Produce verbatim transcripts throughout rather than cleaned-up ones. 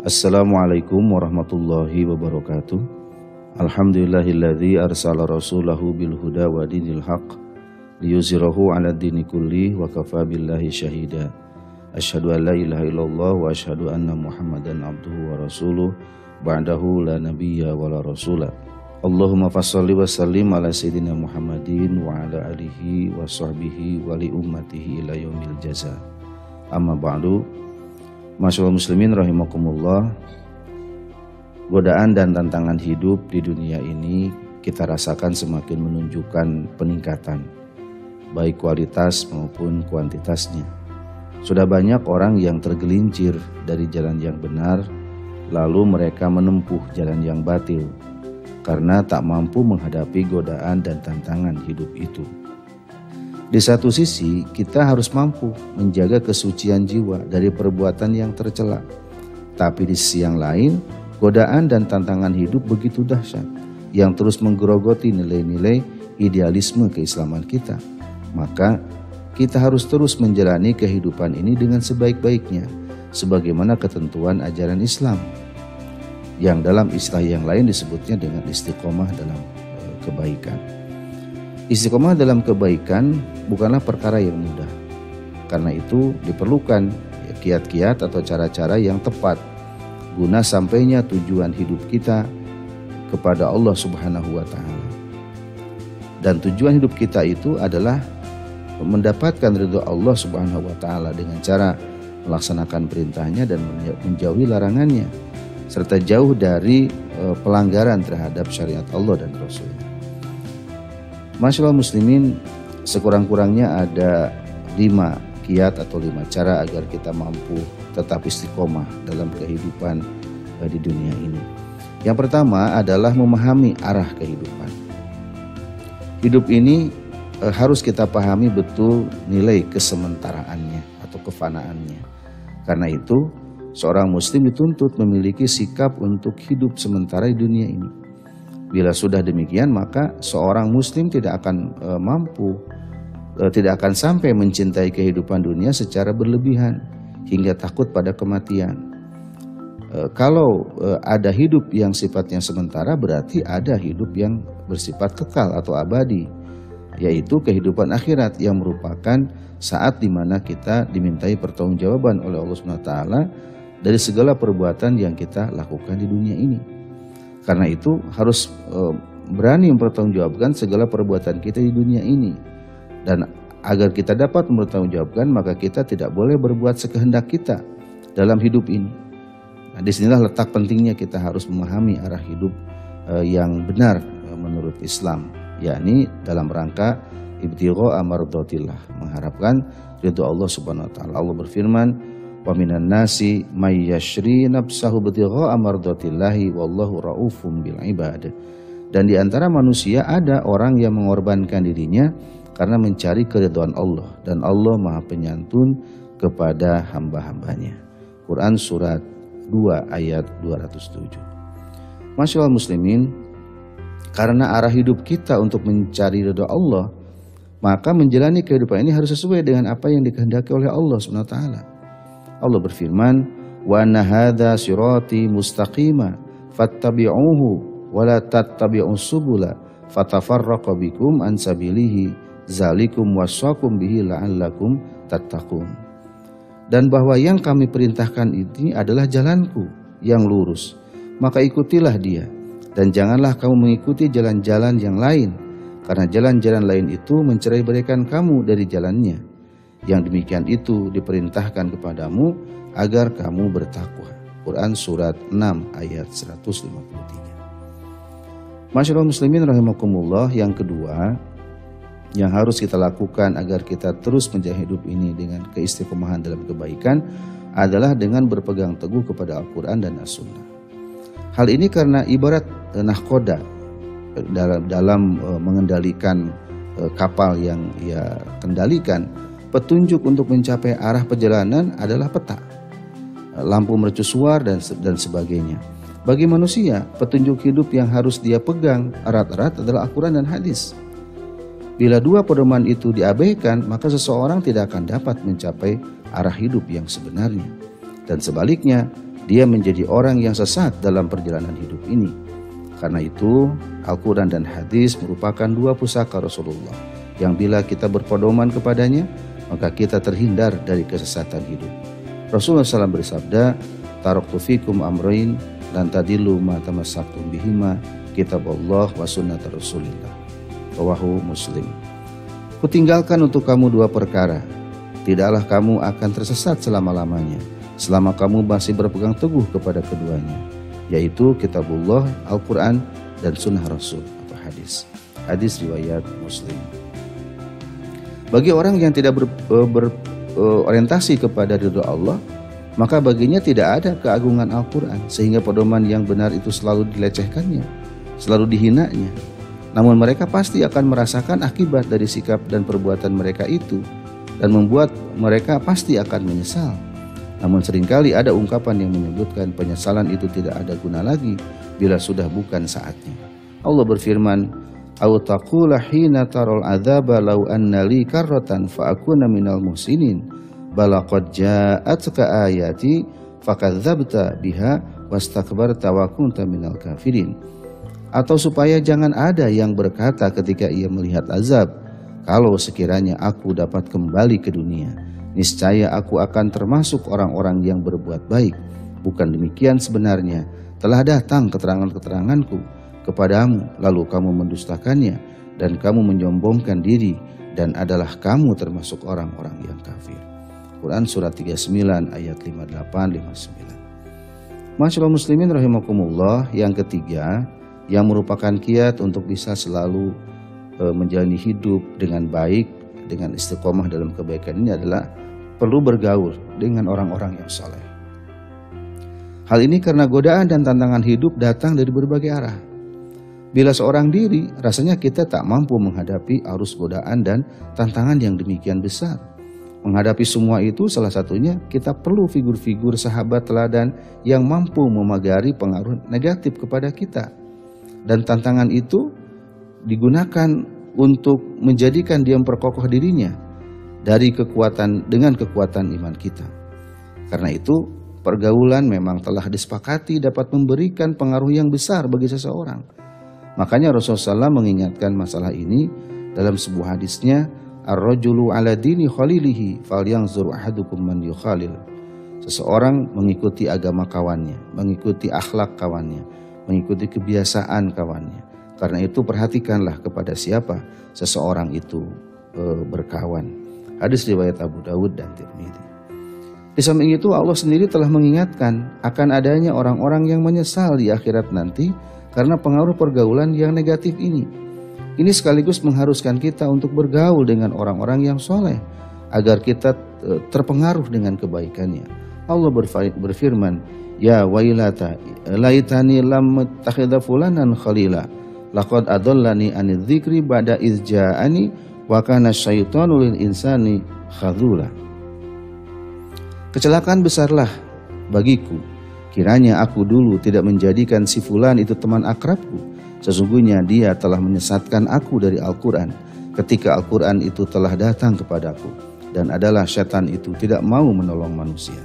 Assalamualaikum warahmatullahi wabarakatuh. Alhamdulillahilladzi arsala rasulahu bil huda wa dinil haq liyuzhirahu 'ala dini kulli wa kafa billahi syahida. Asyhadu an la ilaha illallah wa asyhadu anna Muhammadan abduhu wa rasuluh ba'dahu la nabiyya wa la rasula. Allahumma fassalli wa sallim ala sayyidina Muhammadin wa ala alihi wa sahbihi wa li ummatihi ila yaumil jaza. Amma ba'du. Masyaallah muslimin rahimakumullah. Godaan dan tantangan hidup di dunia ini kita rasakan semakin menunjukkan peningkatan, baik kualitas maupun kuantitasnya. Sudah banyak orang yang tergelincir dari jalan yang benar, lalu mereka menempuh jalan yang batil karena tak mampu menghadapi godaan dan tantangan hidup itu. Di satu sisi, kita harus mampu menjaga kesucian jiwa dari perbuatan yang tercela. Tapi di sisi yang lain, godaan dan tantangan hidup begitu dahsyat yang terus menggerogoti nilai-nilai idealisme keislaman kita. Maka kita harus terus menjalani kehidupan ini dengan sebaik-baiknya, sebagaimana ketentuan ajaran Islam, yang dalam istilah yang lain disebutnya dengan istiqomah dalam kebaikan. Istiqomah dalam kebaikan bukanlah perkara yang mudah. Karena itu diperlukan kiat-kiat atau cara-cara yang tepat guna sampainya tujuan hidup kita kepada Allah Subhanahu wa taala. Dan tujuan hidup kita itu adalah mendapatkan ridho Allah Subhanahu wa taala dengan cara melaksanakan perintahnya dan menjauhi larangannya, serta jauh dari pelanggaran terhadap syariat Allah dan Rasul-Nya. Masyaallah muslimin, sekurang-kurangnya ada lima kiat atau lima cara agar kita mampu tetap istiqomah dalam kehidupan di dunia ini. Yang pertama adalah memahami arah kehidupan. Hidup ini eh, harus kita pahami betul nilai kesementaraannya atau kefanaannya. Karena itu seorang muslim dituntut memiliki sikap untuk hidup sementara di dunia ini. Bila sudah demikian, maka seorang muslim tidak akan e, mampu, e, tidak akan sampai mencintai kehidupan dunia secara berlebihan hingga takut pada kematian. E, kalau e, ada hidup yang sifatnya sementara, berarti ada hidup yang bersifat kekal atau abadi, yaitu kehidupan akhirat yang merupakan saat dimana kita dimintai pertanggungjawaban oleh Allah subhanahu wa taala dari segala perbuatan yang kita lakukan di dunia ini. Karena itu harus e, berani mempertanggungjawabkan segala perbuatan kita di dunia ini. Dan agar kita dapat mempertanggungjawabkan, maka kita tidak boleh berbuat sekehendak kita dalam hidup ini. Nah, disinilah letak pentingnya kita harus memahami arah hidup e, yang benar e, menurut Islam, yakni dalam rangka ibtigha mardhatillah, mengharapkan ridho Allah Subhanahu wa taala. Allah berfirman, wa minan nasi may yashri nafsahu ibtigha'a mardatillahi wallahu raufum bil ibad. Dan di antara manusia ada orang yang mengorbankan dirinya karena mencari keridhaan Allah, dan Allah Maha Penyantun kepada hamba-hambanya. Quran surat dua ayat dua ratus tujuh. Masyaallah muslimin, karena arah hidup kita untuk mencari ridha Allah, maka menjalani kehidupan ini harus sesuai dengan apa yang dikehendaki oleh Allah subhanahu wa taala. Allah berfirman, wa anna hadza sirati mustaqima fattabi'uhu wa la tattabi'us subula fatafarraqu bikum an sabilihi zalikum wasaqum bihi la'allakum tattaqun. Dan bahwa yang kami perintahkan ini adalah jalanku yang lurus, maka ikutilah dia, dan janganlah kamu mengikuti jalan-jalan yang lain, karena jalan-jalan lain itu mencerai-beraikan kamu dari jalannya. Yang demikian itu diperintahkan kepadamu agar kamu bertakwa. Quran surat enam ayat seratus lima puluh tiga. Masyaallah muslimin rahimakumullah, yang kedua yang harus kita lakukan agar kita terus menjalani hidup ini dengan keistiqomahan dalam kebaikan adalah dengan berpegang teguh kepada Al-Quran dan As-Sunnah. Hal ini karena ibarat nahkoda dalam, dalam uh, mengendalikan uh, kapal yang ia kendalikan. Petunjuk untuk mencapai arah perjalanan adalah peta, lampu mercusuar dan dan sebagainya. Bagi manusia, petunjuk hidup yang harus dia pegang erat-erat adalah Al-Quran dan hadis. Bila dua pedoman itu diabaikan, maka seseorang tidak akan dapat mencapai arah hidup yang sebenarnya. Dan sebaliknya, dia menjadi orang yang sesat dalam perjalanan hidup ini. Karena itu, Al-Quran dan hadis merupakan dua pusaka Rasulullah yang bila kita berpedoman kepadanya, maka kita terhindar dari kesesatan hidup. Rasulullah shallallahu alaihi wasallam bersabda, "Taraktu fikum amrain lan tadillu ma tamassaktum bihima, kitab Allah wa sunnat Rasulillah." Rawahu Muslim. Kutinggalkan untuk kamu dua perkara, tidaklah kamu akan tersesat selama-lamanya, selama kamu masih berpegang teguh kepada keduanya, yaitu kitabullah, Al-Quran, dan sunnah Rasul atau hadis. Hadis riwayat Muslim. Bagi orang yang tidak berorientasi ber, kepada ridha Allah, maka baginya tidak ada keagungan Al-Quran, sehingga pedoman yang benar itu selalu dilecehkannya, selalu dihinanya. Namun mereka pasti akan merasakan akibat dari sikap dan perbuatan mereka itu, dan membuat mereka pasti akan menyesal. Namun seringkali ada ungkapan yang menyebutkan penyesalan itu tidak ada guna lagi bila sudah bukan saatnya. Allah berfirman, "Au taqula hina taral adzaba law anna li karratan fa akuna minal muhsinin bala qad ja'atka ayati fakadzabta biha wastakbarta wa kunta minal kafirin." Atau supaya jangan ada yang berkata ketika ia melihat azab, "Kalau sekiranya aku dapat kembali ke dunia, niscaya aku akan termasuk orang-orang yang berbuat baik. Bukan demikian sebenarnya, telah datang keterangan-keteranganku kepadamu, lalu kamu mendustakannya, dan kamu menyombongkan diri, dan adalah kamu termasuk orang-orang yang kafir." Quran surat tiga puluh sembilan ayat lima puluh delapan sampai lima puluh sembilan. Masyaallah muslimin rahimakumullah, yang ketiga yang merupakan kiat untuk bisa selalu e, menjalani hidup dengan baik, dengan istiqomah dalam kebaikan ini adalah perlu bergaul dengan orang-orang yang saleh. Hal ini karena godaan dan tantangan hidup datang dari berbagai arah. Bila seorang diri, rasanya kita tak mampu menghadapi arus godaan dan tantangan yang demikian besar. Menghadapi semua itu salah satunya kita perlu figur-figur sahabat teladan yang mampu memagari pengaruh negatif kepada kita. Dan tantangan itu digunakan untuk menjadikan dia memperkokoh dirinya dari kekuatan dengan kekuatan iman kita. Karena itu pergaulan memang telah disepakati dapat memberikan pengaruh yang besar bagi seseorang. Makanya Rasulullah shallallahu alaihi wasallam mengingatkan masalah ini dalam sebuah hadisnya, "Ar-rajulu ala dini khalilihi falyanzur ahadukum man yukhalil." Seseorang mengikuti agama kawannya, mengikuti akhlak kawannya, mengikuti kebiasaan kawannya. Karena itu perhatikanlah kepada siapa seseorang itu e, berkawan. Hadis riwayat Abu Dawud dan Tirmidzi. Di samping itu Allah sendiri telah mengingatkan akan adanya orang-orang yang menyesal di akhirat nanti karena pengaruh pergaulan yang negatif ini. Ini sekaligus mengharuskan kita untuk bergaul dengan orang-orang yang soleh agar kita e, terpengaruh dengan kebaikannya. Allah berfirman, "Ya wailata laitani lam takhidha fulanan khalila laqad adallani anidz dzikri ba'da idz ja'ani wa kana syaitanu lil insani khadzula." Kecelakaan besarlah bagiku kiranya aku dulu tidak menjadikan si fulan itu teman akrabku. Sesungguhnya dia telah menyesatkan aku dari Al-Quran ketika Al-Quran itu telah datang kepadaku, dan adalah syaitan itu tidak mau menolong manusia.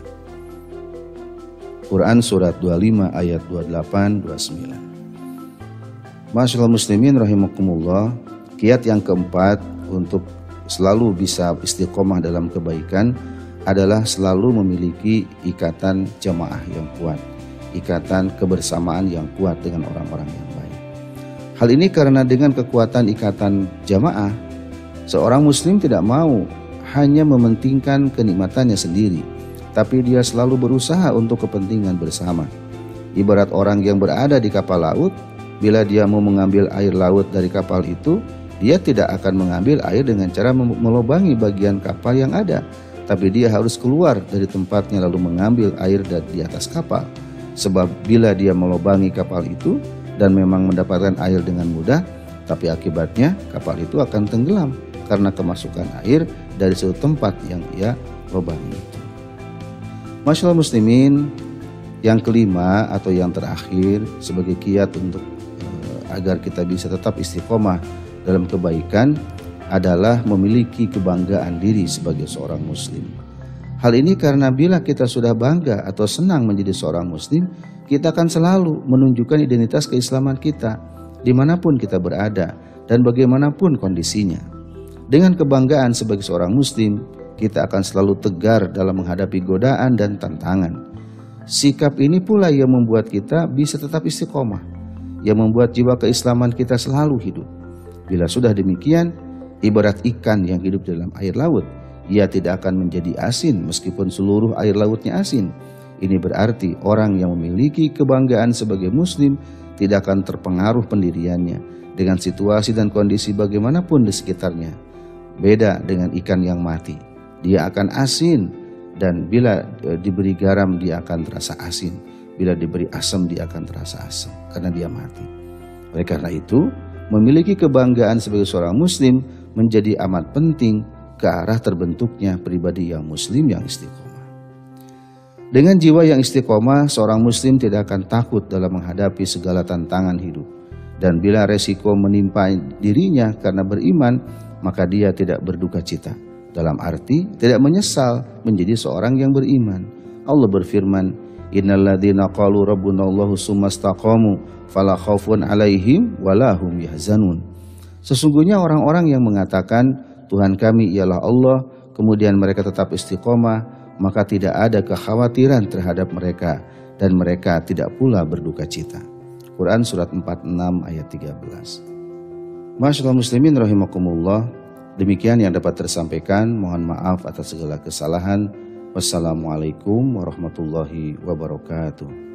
Quran surat dua puluh lima ayat dua puluh delapan dua puluh sembilan. Masyaallah muslimin rahimakumullah, kiat yang keempat untuk selalu bisa istiqomah dalam kebaikan adalah selalu memiliki ikatan jamaah yang kuat, ikatan kebersamaan yang kuat dengan orang-orang yang baik. Hal ini karena dengan kekuatan ikatan jamaah, seorang muslim tidak mau hanya mementingkan kenikmatannya sendiri, tapi dia selalu berusaha untuk kepentingan bersama. Ibarat orang yang berada di kapal laut, bila dia mau mengambil air laut dari kapal itu, dia tidak akan mengambil air dengan cara melubangi bagian kapal yang ada, tapi dia harus keluar dari tempatnya lalu mengambil air dari atas kapal. Sebab bila dia melubangi kapal itu dan memang mendapatkan air dengan mudah, tapi akibatnya kapal itu akan tenggelam karena kemasukan air dari suatu tempat yang ia lubangi itu. Masyaallah muslimin, yang kelima atau yang terakhir sebagai kiat untuk uh, agar kita bisa tetap istiqomah dalam kebaikan adalah memiliki kebanggaan diri sebagai seorang muslim. Hal ini karena bila kita sudah bangga atau senang menjadi seorang muslim, kita akan selalu menunjukkan identitas keislaman kita dimanapun kita berada dan bagaimanapun kondisinya. Dengan kebanggaan sebagai seorang muslim, kita akan selalu tegar dalam menghadapi godaan dan tantangan. Sikap ini pula yang membuat kita bisa tetap istiqomah, yang membuat jiwa keislaman kita selalu hidup. Bila sudah demikian, ibarat ikan yang hidup dalam air laut, ia tidak akan menjadi asin meskipun seluruh air lautnya asin. Ini berarti orang yang memiliki kebanggaan sebagai muslim tidak akan terpengaruh pendiriannya dengan situasi dan kondisi bagaimanapun di sekitarnya. Beda dengan ikan yang mati, dia akan asin, dan bila diberi garam dia akan terasa asin, bila diberi asam dia akan terasa asam karena dia mati. Oleh karena itu, memiliki kebanggaan sebagai seorang muslim menjadi amat penting ke arah terbentuknya pribadi yang muslim yang istiqomah. Dengan jiwa yang istiqomah, seorang muslim tidak akan takut dalam menghadapi segala tantangan hidup. Dan bila resiko menimpa dirinya karena beriman, maka dia tidak berduka cita. Dalam arti tidak menyesal menjadi seorang yang beriman. Allah berfirman, "Innalladzina qalu rabbunallahu tsumastaqamu fala khaufun 'alaihim wala hum yahzanun." Sesungguhnya orang-orang yang mengatakan Tuhan kami ialah Allah, kemudian mereka tetap istiqomah, maka tidak ada kekhawatiran terhadap mereka dan mereka tidak pula berduka cita. Quran surat empat puluh enam ayat tiga belas. Masyaallah muslimin rahimakumullah, demikian yang dapat tersampaikan. Mohon maaf atas segala kesalahan. Wassalamualaikum warahmatullahi wabarakatuh.